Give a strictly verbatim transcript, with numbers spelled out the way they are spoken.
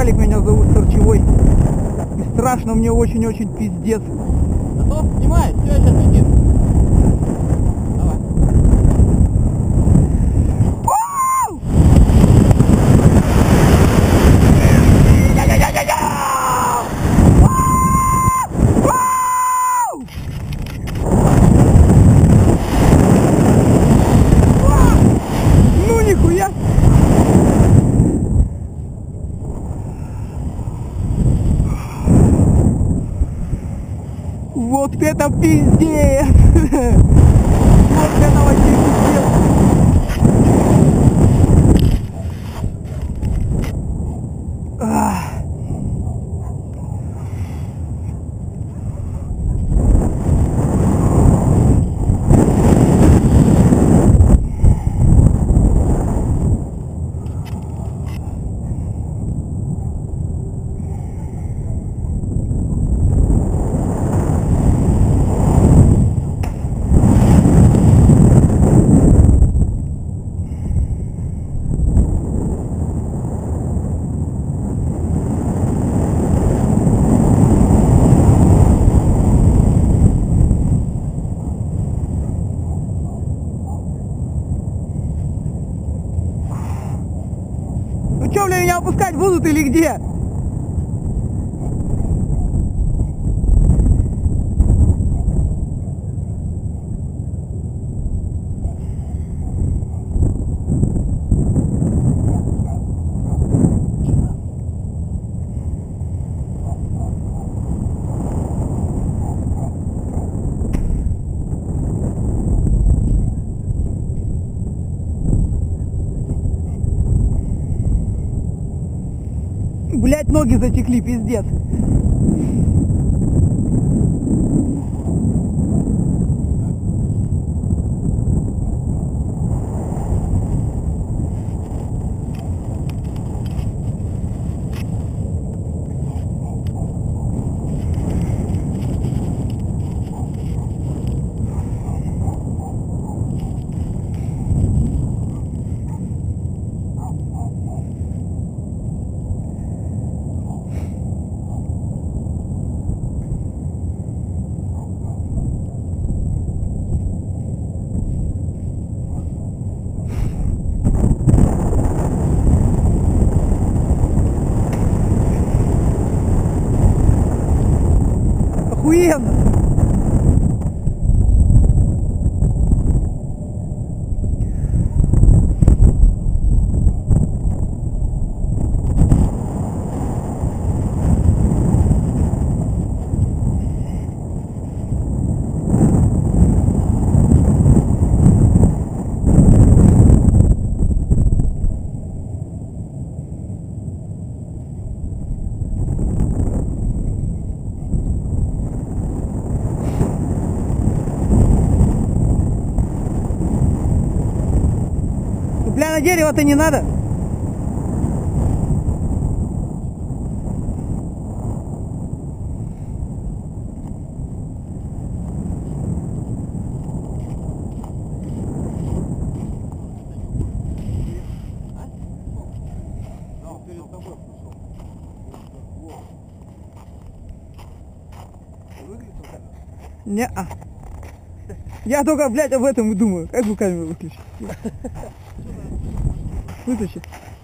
Виталик меня зовут, Торчевой. И страшно мне очень-очень пиздец. Готов? Снимай, все, сейчас летит. Давай. Ну нихуя! Вот это пиздец! Вот это вообще пиздец! Ах. Ну чё, бля, меня опускать будут или где? Блять, ноги затекли, пиздец. Охуенно! Бля, на дерево-то не надо. Не-а. Я только, блядь, об этом и думаю. Как бы камеру выключить? Выключи.